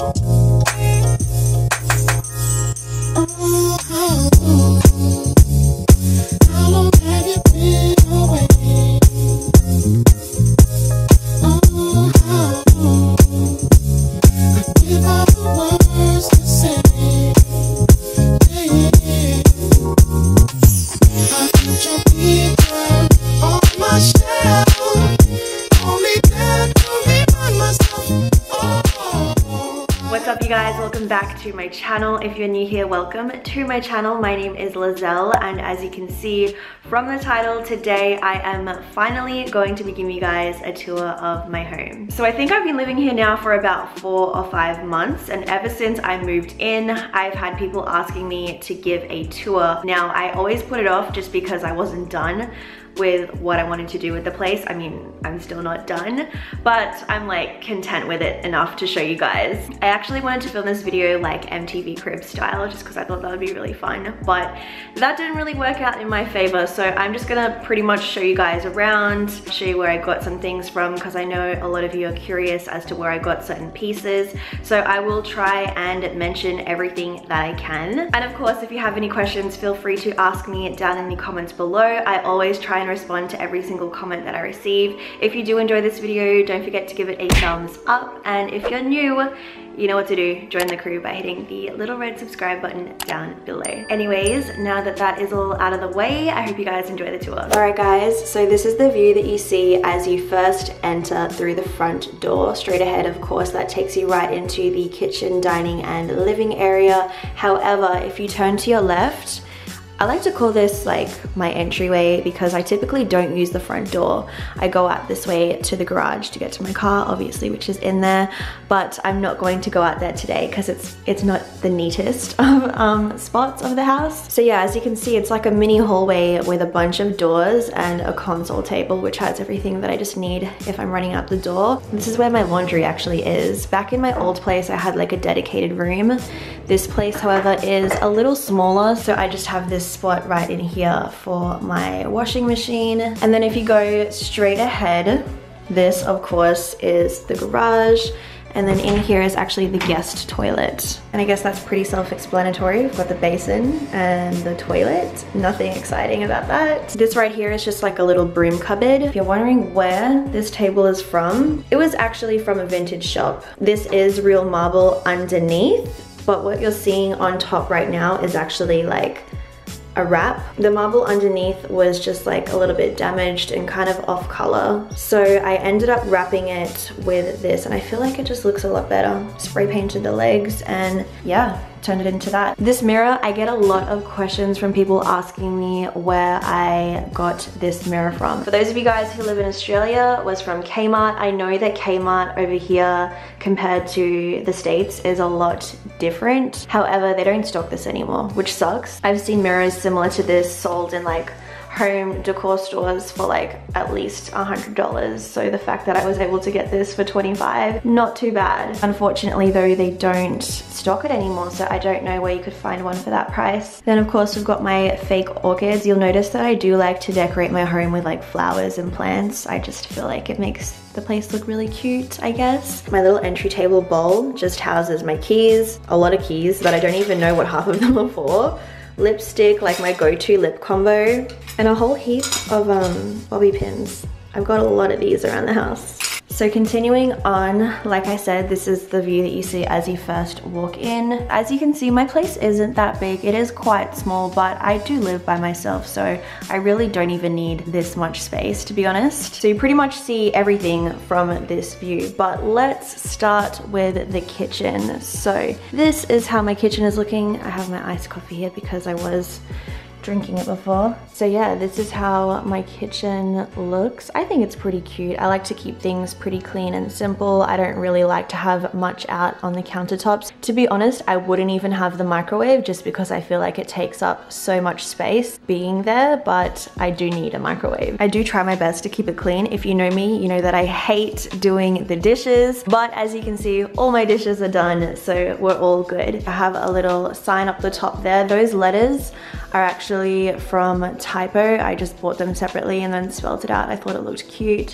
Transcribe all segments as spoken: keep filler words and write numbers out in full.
What's up, you guys? Welcome back to my channel. If you're new here, welcome to my channel. My name is Leizel, and as you can see from the title, today I am finally going to be giving you guys a tour of my home. So I think I've been living here now for about four or five months, and ever since I moved in, I've had people asking me to give a tour. Now, I always put it off just because I wasn't done with what I wanted to do with the place. I mean, I'm still not done, but I'm like content with it enough to show you guys. I actually wanted to film this video like M T V Crib style just because I thought that would be really fun, but that didn't really work out in my favor. So I'm just gonna pretty much show you guys around, show you where I got some things from, because I know a lot of you are curious as to where I got certain pieces. So I will try and mention everything that I can. And of course, if you have any questions, feel free to ask me down in the comments below. I always try and respond to every single comment that I receive. If you do enjoy this video, don't forget to give it a thumbs up, and if you're new, you know what to do. Join the crew by hitting the little red subscribe button down below. Anyways, now that that is all out of the way, I hope you guys enjoy the tour. Alright guys, so this is the view that you see as you first enter through the front door. Straight ahead, of course, that takes you right into the kitchen, dining, and living area. However, if you turn to your left, I like to call this like my entryway because I typically don't use the front door. I go out this way to the garage to get to my car, obviously, which is in there, but I'm not going to go out there today because it's it's not the neatest of um, spots of the house. So yeah, as you can see, it's like a mini hallway with a bunch of doors and a console table, which has everything that I just need if I'm running out the door. This is where my laundry actually is. Back in my old place, I had like a dedicated room. This place, however, is a little smaller, so I just have this spot right in here for my washing machine. And then if you go straight ahead, this of course is the garage, and then in here is actually the guest toilet. And I guess that's pretty self-explanatory. We've got the basin and the toilet. Nothing exciting about that. This right here is just like a little broom cupboard. If you're wondering where this table is from, it was actually from a vintage shop. This is real marble underneath, but what you're seeing on top right now is actually like a wrap. The marble underneath was just like a little bit damaged and kind of off color. So I ended up wrapping it with this, and I feel like it just looks a lot better. Spray painted the legs and yeah, turned it into that. This mirror, I get a lot of questions from people asking me where I got this mirror from. For those of you guys who live in Australia, it was from Kmart. I know that Kmart over here compared to the States is a lot different. However, they don't stock this anymore, which sucks. I've seen mirrors similar to this sold in like home decor stores for like at least a hundred dollars. So the fact that I was able to get this for twenty-five, not too bad. Unfortunately though, they don't stock it anymore, so I don't know where you could find one for that price. Then of course we've got my fake orchids. You'll notice that I do like to decorate my home with like flowers and plants. I just feel like it makes the place look really cute, I guess. My little entry table bowl just houses my keys, a lot of keys that I don't even know what half of them are for. Lipstick, like my go-to lip combo, and a whole heap of um, bobby pins. I've got a lot of these around the house. So continuing on, like I said, this is the view that you see as you first walk in. As you can see, my place isn't that big. It is quite small, but I do live by myself, so I really don't even need this much space, to be honest. So you pretty much see everything from this view, but let's start with the kitchen. So this is how my kitchen is looking. I have my iced coffee here because I was drinking it before. So yeah, this is how my kitchen looks. I think it's pretty cute. I like to keep things pretty clean and simple. I don't really like to have much out on the countertops. To be honest, I wouldn't even have the microwave just because I feel like it takes up so much space being there, but I do need a microwave. I do try my best to keep it clean. If you know me, you know that I hate doing the dishes, but as you can see, all my dishes are done, so we're all good. I have a little sign up the top there. Those letters are actually from Typo. I just bought them separately and then spelled it out. I thought it looked cute. And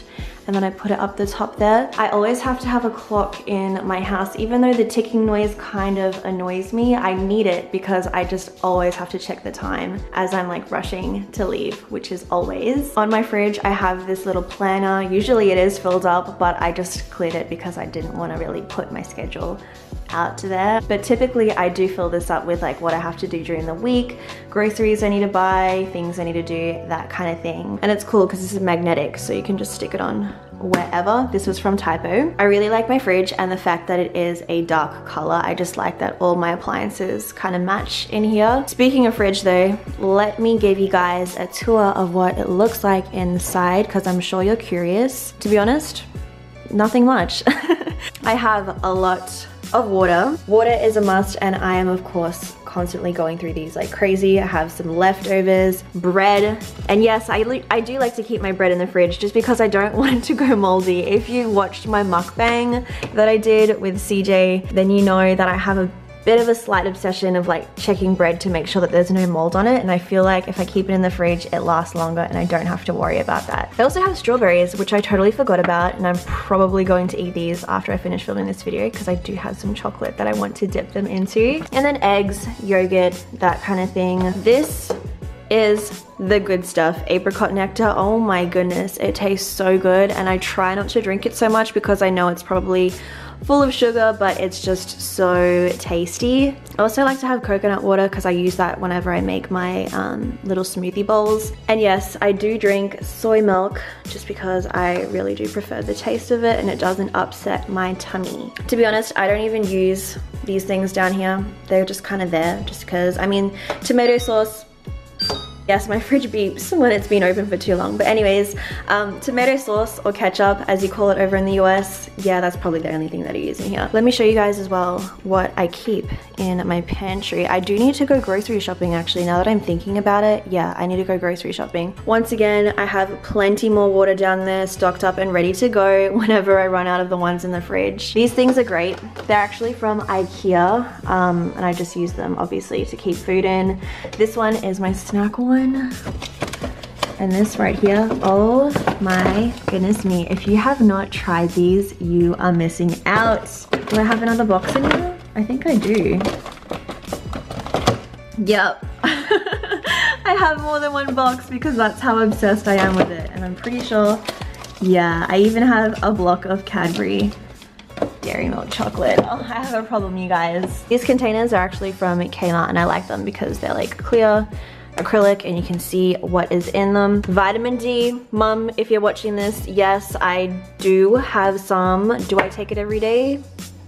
and then I put it up the top there. I always have to have a clock in my house. Even though the ticking noise kind of annoys me, I need it because I just always have to check the time as I'm like rushing to leave, which is always. On my fridge, I have this little planner. Usually it is filled up, but I just cleared it because I didn't want to really put my schedule out to there. But typically I do fill this up with like what I have to do during the week, groceries I need to buy, things I need to do, that kind of thing. And it's cool because this is magnetic, so you can just stick it on wherever. This was from Typo. I really like my fridge and the fact that it is a dark color. I just like that all my appliances kind of match in here. Speaking of fridge though, let me give you guys a tour of what it looks like inside because I'm sure you're curious. To be honest, nothing much. I have a lot of water. Water is a must, and I am of course constantly going through these like crazy. I have some leftovers, bread, and yes, I, I do like to keep my bread in the fridge just because I don't want it to go moldy. If you watched my mukbang that I did with C J, then you know that I have a bit of a slight obsession of like checking bread to make sure that there's no mold on it, and I feel like if I keep it in the fridge it lasts longer and I don't have to worry about that. I also have strawberries, which I totally forgot about, and I'm probably going to eat these after I finish filming this video because I do have some chocolate that I want to dip them into. And then eggs, yogurt, that kind of thing. This is the good stuff, apricot nectar. Oh my goodness, it tastes so good, and I try not to drink it so much because I know it's probably full of sugar, but it's just so tasty. I also like to have coconut water because I use that whenever I make my um, little smoothie bowls. And yes, I do drink soy milk just because I really do prefer the taste of it and it doesn't upset my tummy. To be honest, I don't even use these things down here. They're just kind of there just because, I mean, tomato sauce, yes, my fridge beeps when it's been open for too long. But anyways, um, tomato sauce or ketchup, as you call it over in the U S, yeah, that's probably the only thing that I use in here. Let me show you guys as well what I keep in my pantry. I do need to go grocery shopping actually, now that I'm thinking about it. Yeah, I need to go grocery shopping. Once again, I have plenty more water down there stocked up and ready to go whenever I run out of the ones in the fridge. These things are great. They're actually from IKEA, um, and I just use them obviously to keep food in. This one is my snack one. And this right here, oh my goodness me, if you have not tried these, you are missing out. Do I have another box in here? I think I do. Yep. I have more than one box because that's how obsessed I am with it, and I'm pretty sure, yeah, I even have a block of Cadbury dairy milk chocolate. Oh, I have a problem, you guys. These containers are actually from Kmart, and I like them because they're like clear acrylic and you can see what is in them. Vitamin D, mum, if you're watching this, yes, I do have some. Do I take it every day?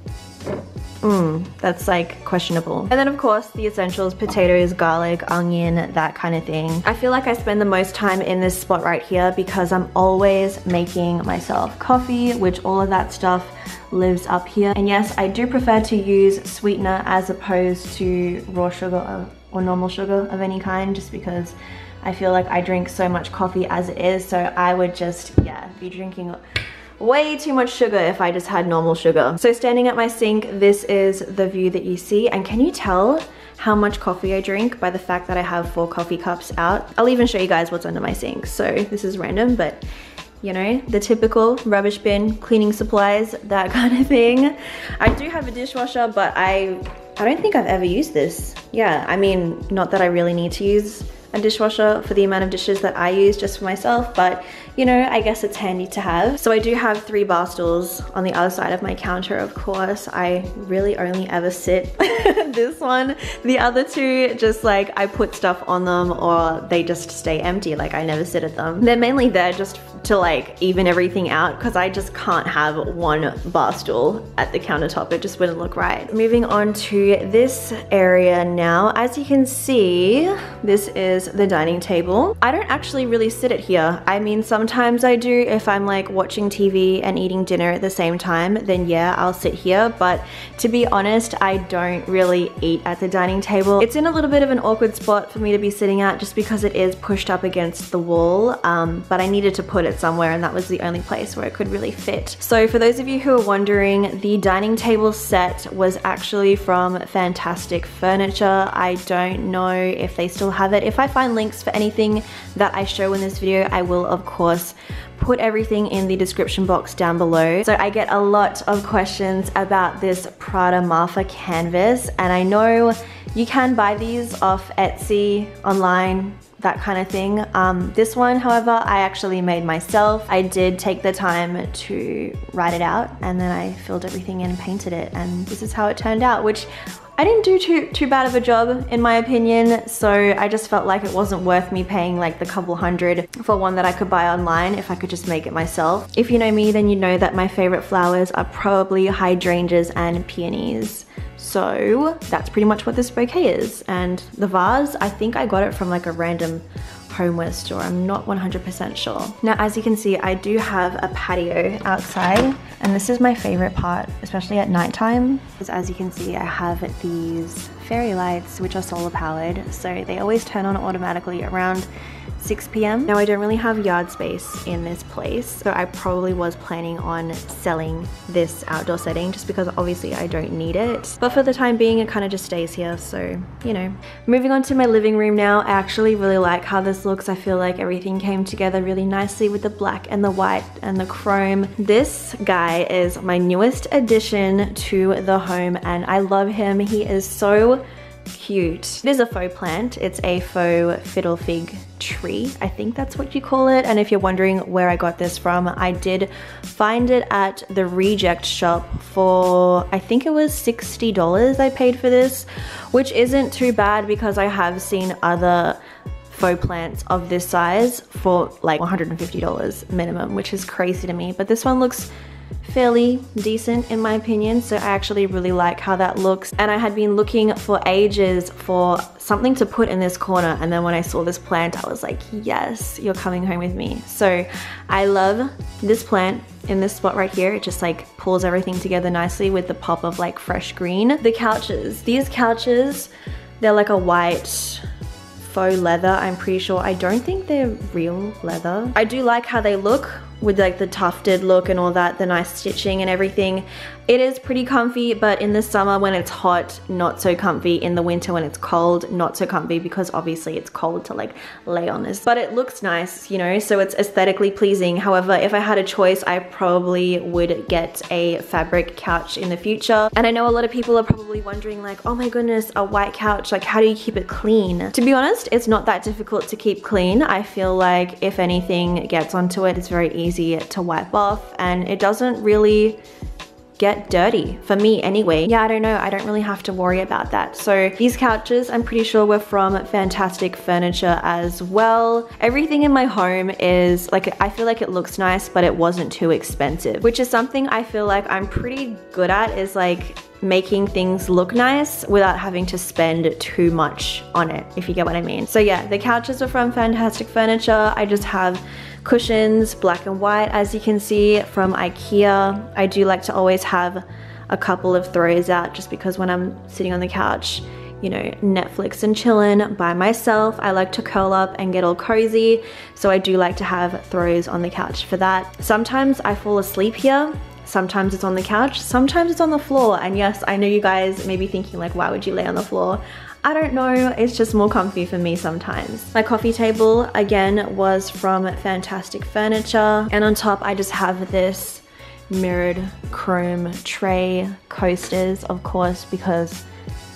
Mmm, that's like questionable. And then of course the essentials, potatoes, garlic, onion, that kind of thing. I feel like I spend the most time in this spot right here because I'm always making myself coffee, which all of that stuff lives up here. And yes, I do prefer to use sweetener as opposed to raw sugar or normal sugar of any kind, just because I feel like I drink so much coffee as it is, so I would just, yeah, be drinking way too much sugar if I just had normal sugar. So standing at my sink, this is the view that you see, and can you tell how much coffee I drink by the fact that I have four coffee cups out? I'll even show you guys what's under my sink. So this is random, but you know, the typical rubbish bin, cleaning supplies, that kind of thing. I do have a dishwasher, but I I don't think I've ever used this. Yeah, I mean, not that I really need to use a dishwasher for the amount of dishes that I use just for myself, but you know, I guess it's handy to have. So I do have three bar stools on the other side of my counter, of course. I really only ever sit this one. The other two, just like I put stuff on them or they just stay empty, like I never sit at them. They're mainly there just to like even everything out because I just can't have one bar stool at the countertop. It just wouldn't look right. Moving on to this area now. As you can see, this is the dining table. I don't actually really sit it here. I mean, some Sometimes I do if I'm like watching T V and eating dinner at the same time, then yeah, I'll sit here. But to be honest, I don't really eat at the dining table. It's in a little bit of an awkward spot for me to be sitting at just because it is pushed up against the wall, um, but I needed to put it somewhere and that was the only place where it could really fit. So for those of you who are wondering, the dining table set was actually from Fantastic Furniture. I don't know if they still have it. If I find links for anything that I show in this video, I will of course put everything in the description box down below. So I get a lot of questions about this Prada Marfa canvas, and I know you can buy these off Etsy, online, that kind of thing. Um, this one, however, I actually made myself. I did take the time to write it out, and then I filled everything in and painted it, and this is how it turned out, which I didn't do too, too bad of a job in my opinion, so I just felt like it wasn't worth me paying like the couple hundred for one that I could buy online if I could just make it myself. If you know me, then you know that my favorite flowers are probably hydrangeas and peonies. So that's pretty much what this bouquet is. And the vase, I think I got it from like a random homeware store. I'm not one hundred percent sure. Now, as you can see, I do have a patio outside, and this is my favorite part, especially at nighttime. Because as you can see, I have these fairy lights, which are solar powered. So they always turn on automatically around six p m Now I don't really have yard space in this place, so I probably was planning on selling this outdoor setting just because obviously I don't need it. But for the time being, it kind of just stays here, so you know. Moving on to my living room now, I actually really like how this looks. I feel like everything came together really nicely with the black and the white and the chrome. This guy is my newest addition to the home, and I love him. He is so cute. It is a faux plant. It's a faux fiddle fig tree. I think that's what you call it. And if you're wondering where I got this from, I did find it at the reject shop for, I think it was sixty dollars I paid for this, which isn't too bad because I have seen other faux plants of this size for like one hundred fifty dollars minimum, which is crazy to me. But this one looks fairly decent in my opinion, so I actually really like how that looks. And I had been looking for ages for something to put in this corner, and then when I saw this plant I was like, yes, you're coming home with me. So I love this plant in this spot right here. It just like pulls everything together nicely with the pop of like fresh green. The couches, these couches, they're like a white faux leather, I'm pretty sure. I don't think they're real leather. I do like how they look with like the tufted look and all that, the nice stitching and everything. It is pretty comfy, but in the summer when it's hot, not so comfy. In the winter when it's cold, not so comfy, because obviously it's cold to like lay on this. But it looks nice, you know, so it's aesthetically pleasing. However, if I had a choice, I probably would get a fabric couch in the future. And I know a lot of people are probably wondering like, oh my goodness, a white couch, like how do you keep it clean? To be honest, it's not that difficult to keep clean. I feel like if anything gets onto it, it's very easy to wipe off, and it doesn't really get dirty, for me anyway. Yeah, I don't know, I don't really have to worry about that. So these couches, I'm pretty sure were from Fantastic Furniture as well. Everything in my home is like, I feel like it looks nice, but it wasn't too expensive, which is something I feel like I'm pretty good at, is like making things look nice without having to spend too much on it, if you get what I mean. So yeah, the couches are from Fantastic Furniture. I just have cushions, black and white, as you can see, from IKEA. I do like to always have a couple of throws out just because when I'm sitting on the couch, you know, Netflix and chilling by myself, I like to curl up and get all cozy. So I do like to have throws on the couch for that. Sometimes I fall asleep here. Sometimes it's on the couch, sometimes it's on the floor. And yes, I know you guys may be thinking like, why would you lay on the floor? I don't know, it's just more comfy for me sometimes. My coffee table, again, was from Fantastic Furniture. And on top, I just have this mirrored chrome tray, coasters, of course, because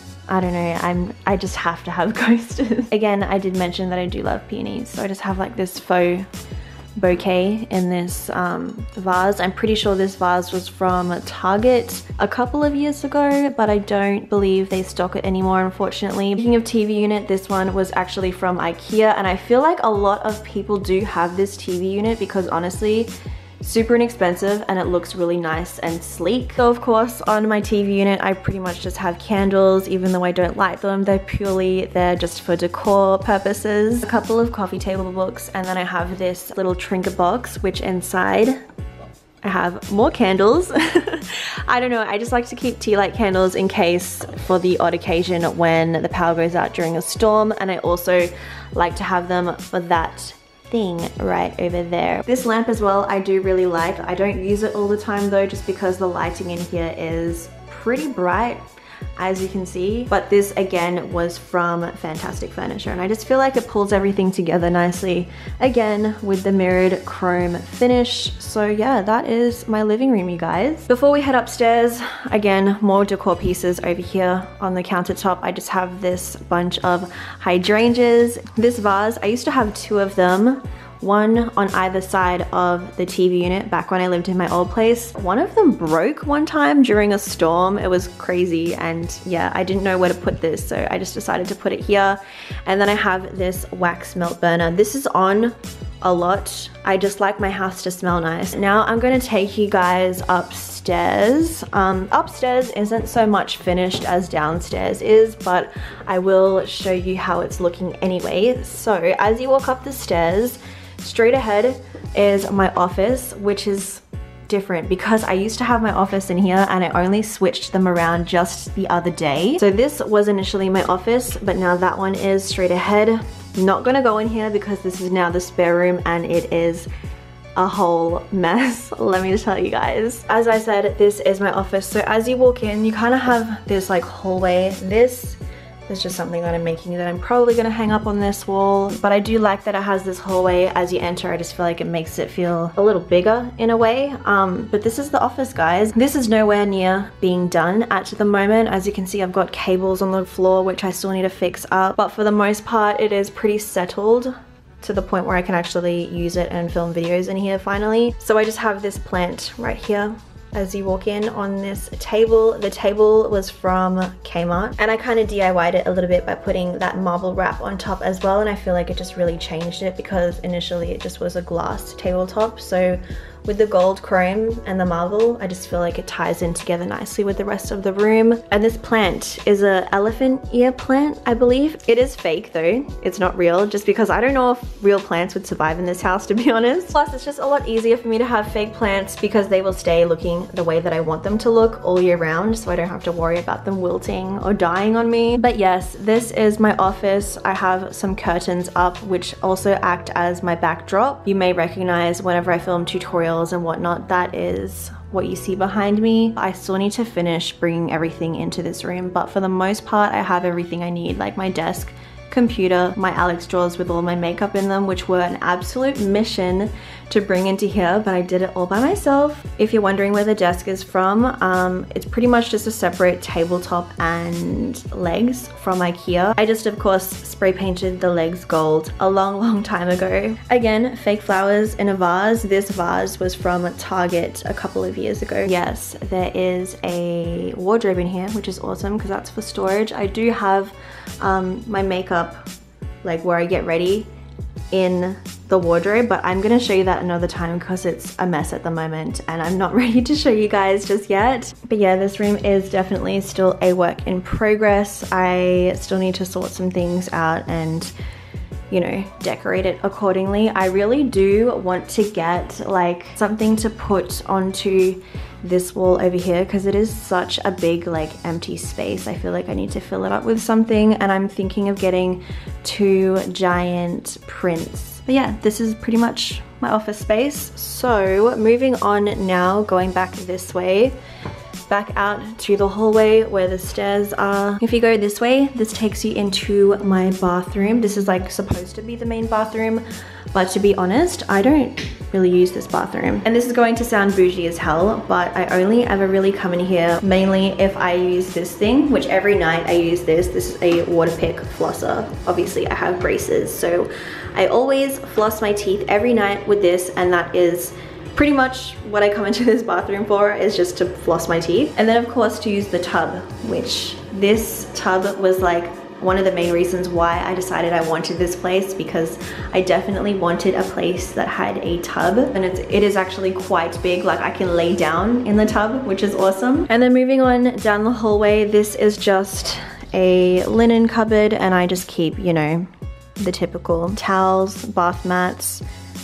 I don't know, I'm, I just have to have coasters. Again, I did mention that I do love peonies, so I just have like this faux bouquet in this um, vase. I'm pretty sure this vase was from Target a couple of years ago, but I don't believe they stock it anymore, unfortunately. Speaking of T V unit, this one was actually from IKEA, and I feel like a lot of people do have this T V unit because honestly, super inexpensive and it looks really nice and sleek. So of course on my T V unit I pretty much just have candles, even though I don't light them. They're purely there just for decor purposes. A couple of coffee table books, and then I have this little trinket box which inside I have more candles. I don't know, I just like to keep tea light candles in case for the odd occasion when the power goes out during a storm, and I also like to have them for that thing right over there. This lamp as well I do really like. I don't use it all the time though, just because the lighting in here is pretty bright. as you can see. But this again was from Fantastic Furniture, and I just feel like it pulls everything together nicely, again with the mirrored chrome finish. So yeah, that is my living room, you guys. Before we head upstairs, again, more decor pieces over here on the countertop. I just have this bunch of hydrangeas. This vase, I used to have two of them, one on either side of the T V unit back when I lived in my old place. One of them broke one time during a storm. It was crazy, and yeah, I didn't know where to put this, so I just decided to put it here. And then I have this wax melt burner. This is on a lot. I just like my house to smell nice. Now I'm gonna take you guys upstairs. Um, upstairs isn't so much finished as downstairs is, but I will show you how it's looking anyway. So as you walk up the stairs, straight ahead is my office, which is different because I used to have my office in here and I only switched them around just the other day. So this was initially my office, but now that one is straight ahead. Not gonna go in here because this is now the spare room and it is a whole mess, let me tell you guys. As I said, this is my office. So as you walk in, you kind of have this like hallway. This It's just something that I'm making that I'm probably gonna hang up on this wall, but I do like that it has this hallway as you enter. I just feel like it makes it feel a little bigger in a way. Um, but this is the office, guys. This is nowhere near being done at the moment. As you can see, I've got cables on the floor, which I still need to fix up. But for the most part, it is pretty settled to the point where I can actually use it and film videos in here finally. So I just have this plant right here. As you walk in on this table, the table was from Kmart, and I kind of D I Y'd it a little bit by putting that marble wrap on top as well, and I feel like it just really changed it because initially it just was a glass tabletop. So with the gold chrome and the marble, I just feel like it ties in together nicely with the rest of the room. And this plant is a elephant ear plant, I believe. It is fake though, it's not real, just because I don't know if real plants would survive in this house, to be honest. Plus, it's just a lot easier for me to have fake plants because they will stay looking the way that I want them to look all year round, so I don't have to worry about them wilting or dying on me. But yes, this is my office. I have some curtains up, which also act as my backdrop. You may recognize whenever I film tutorials and whatnot, that is what you see behind me. I still need to finish bringing everything into this room, but for the most part I have everything I need, like my desk, computer, my Alex drawers with all my makeup in them, which were an absolute mission to bring into here, but I did it all by myself. If you're wondering where the desk is from, um, it's pretty much just a separate tabletop and legs from IKEA. I just, of course, spray painted the legs gold a long, long time ago. Again, fake flowers in a vase. This vase was from Target a couple of years ago. Yes, there is a wardrobe in here, which is awesome because that's for storage. I do have um, my makeup, like where I get ready, in the wardrobe, but I'm gonna show you that another time because it's a mess at the moment and I'm not ready to show you guys just yet. But yeah, this room is definitely still a work in progress. I still need to sort some things out and, you know, decorate it accordingly. I really do want to get like something to put onto this wall over here because it is such a big like empty space. I feel like I need to fill it up with something, and I'm thinking of getting two giant prints. But yeah, this is pretty much my office space. So moving on now, going back this way, back out to the hallway where the stairs are. If you go this way, this takes you into my bathroom. This is like supposed to be the main bathroom, but to be honest, I don't really use this bathroom. And this is going to sound bougie as hell, but I only ever really come in here mainly if I use this thing, which every night I use this. This is a water pick flosser. Obviously I have braces, so I always floss my teeth every night with this, and that is pretty much what I come into this bathroom for, is just to floss my teeth. And then of course to use the tub, which this tub was like one of the main reasons why I decided I wanted this place, because I definitely wanted a place that had a tub, and it's, it is actually quite big. Like I can lay down in the tub, which is awesome. And then moving on down the hallway, this is just a linen cupboard, and I just keep, you know, the typical towels, bath mats,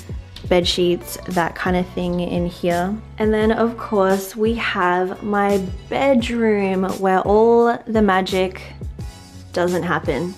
bed sheets, that kind of thing in here. And then of course we have my bedroom where all the magic doesn't happen.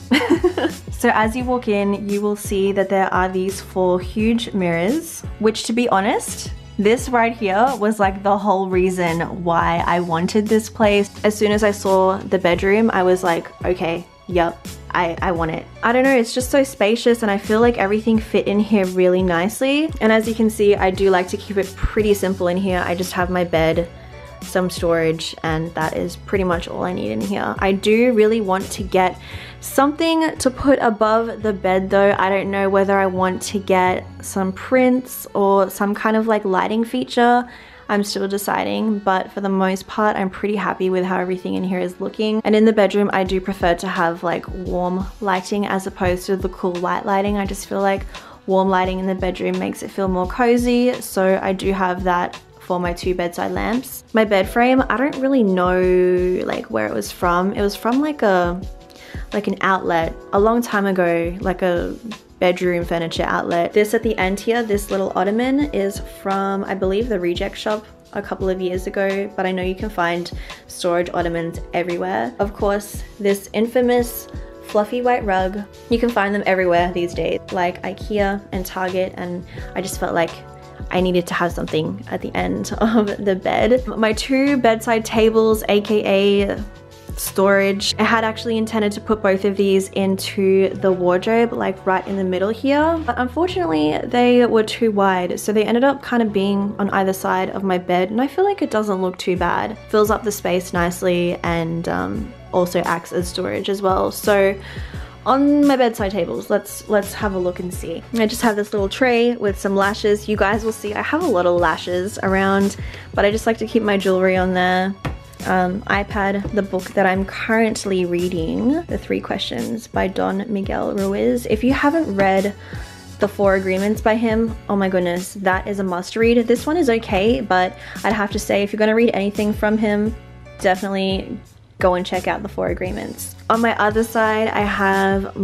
So as you walk in, you will see that there are these four huge mirrors, which to be honest, This right here was like the whole reason why I wanted this place. As soon as I saw the bedroom, I was like, okay, yep, I, I want it. I don't know, it's just so spacious and I feel like everything fit in here really nicely. And as you can see, I do like to keep it pretty simple in here. I just have my bed, some storage, and that is pretty much all I need in here. I do really want to get something to put above the bed though. I don't know whether I want to get some prints or some kind of like lighting feature. I'm still deciding, but for the most part, I'm pretty happy with how everything in here is looking. And in the bedroom, I do prefer to have like warm lighting as opposed to the cool white lighting. I just feel like warm lighting in the bedroom makes it feel more cozy. So I do have that for my two bedside lamps. My bed frame, I don't really know like where it was from. It was from like a like an outlet a long time ago, like a bedroom furniture outlet. This at the end here, this little ottoman is from, I believe, the Reject Shop a couple of years ago, but I know you can find storage ottomans everywhere. Of course, this infamous fluffy white rug, you can find them everywhere these days, like IKEA and Target, and I just felt like I needed to have something at the end of the bed. My two bedside tables, aka storage. I had actually intended to put both of these into the wardrobe, like right in the middle here, but unfortunately they were too wide, so they ended up kind of being on either side of my bed, and I feel like it doesn't look too bad. Fills up the space nicely and um, also acts as storage as well. So on my bedside tables, let's let's have a look and see. I just have this little tray with some lashes. You guys will see I have a lot of lashes around, but I just like to keep my jewelry on there. Um, iPad, the book that I'm currently reading, The Three Questions by Don Miguel Ruiz. If you haven't read The Four Agreements by him, oh my goodness, that is a must read. This one is okay, but I'd have to say if you're gonna read anything from him, definitely go and check out The Four Agreements. On my other side, I have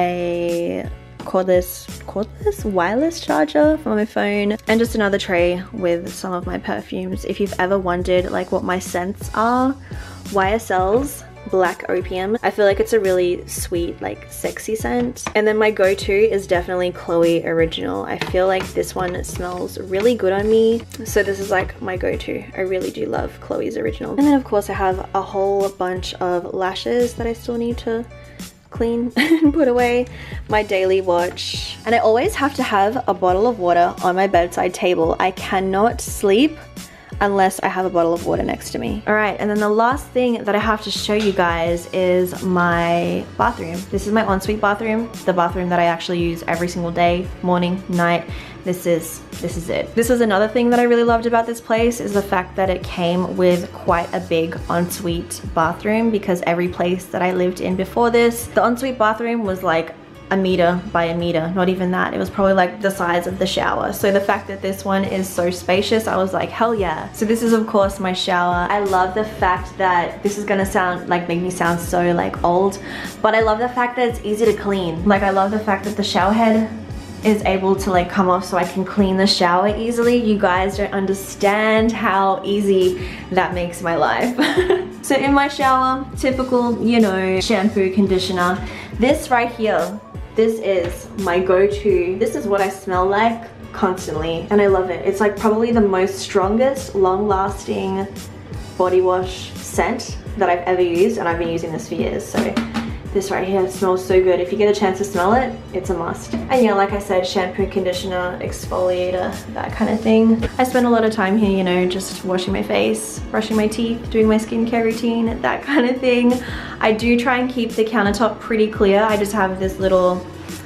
my cordless, cordless wireless charger for my phone, and just another tray with some of my perfumes. If you've ever wondered like what my scents are, Y S L's Black Opium. I feel like it's a really sweet, like sexy scent. And then my go-to is definitely Chloe Original. I feel like this one smells really good on me, so this is like my go-to. I really do love Chloe's Original. And then of course I have a whole bunch of lashes that I still need to clean and put away. My daily watch, and I always have to have a bottle of water on my bedside table. I cannot sleep unless I have a bottle of water next to me. All right, and then the last thing that I have to show you guys is my bathroom. This is my ensuite bathroom, the bathroom that I actually use every single day, morning, night. This is, this is it. This is another thing that I really loved about this place, is the fact that it came with quite a big ensuite bathroom, because every place that I lived in before this, the ensuite bathroom was like a meter by a meter, not even that. It was probably like the size of the shower. So the fact that this one is so spacious, I was like, hell yeah. So this is of course my shower. I love the fact that, this is gonna sound like, make me sound so like old, but I love the fact that it's easy to clean. Like I love the fact that the shower head is able to like come off so I can clean the shower easily. You guys don't understand how easy that makes my life. So in my shower, typical, you know, shampoo, conditioner. This right here, this is my go-to. This is what I smell like constantly, and I love it. It's like probably the most strongest, long-lasting body wash scent that I've ever used, and I've been using this for years. So this right here smells so good. If you get a chance to smell it, it's a must. And yeah, like I said, shampoo, conditioner, exfoliator, that kind of thing. I spend a lot of time here, you know, just washing my face, brushing my teeth, doing my skincare routine, that kind of thing. I do try and keep the countertop pretty clear. I just have this little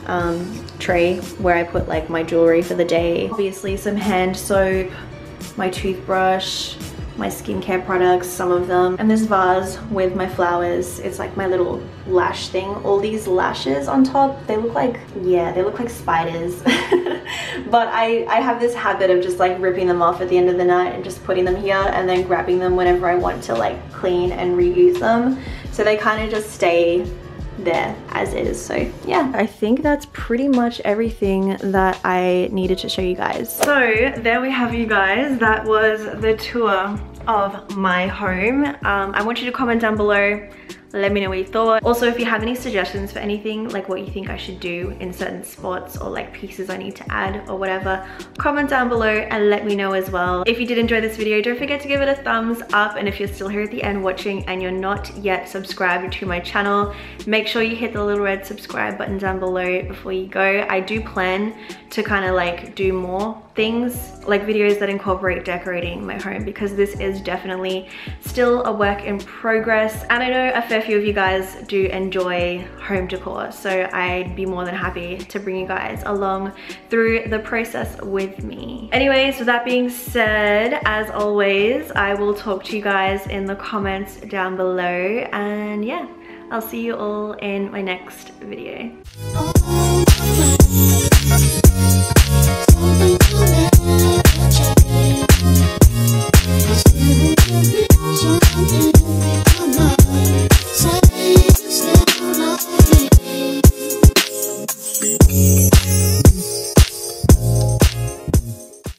um, tray where I put like my jewelry for the day. Obviously some hand soap, my toothbrush, my skincare products, some of them, and this vase with my flowers. It's like my little lash thing. All these lashes on top, they look like, yeah, they look like spiders. But I, I have this habit of just like ripping them off at the end of the night and just putting them here and then grabbing them whenever I want to like clean and reuse them. So they kind of just stay there as is. So yeah, I think that's pretty much everything that I needed to show you guys. So there we have you guys. That was the tour of my home. um, I want you to comment down below, let me know what you thought. Also, if you have any suggestions for anything, like what you think I should do in certain spots or like pieces I need to add or whatever, comment down below and let me know as well. If you did enjoy this video, don't forget to give it a thumbs up, and if you're still here at the end watching and you're not yet subscribed to my channel, make sure you hit the little red subscribe button down below before you go. I do plan to kind of like do more things, like videos that incorporate decorating my home, because this is definitely still a work in progress, and I know a fair few of you guys do enjoy home decor, so I'd be more than happy to bring you guys along through the process with me. Anyways, with that being said, as always, I will talk to you guys in the comments down below, and yeah, I'll see you all in my next video.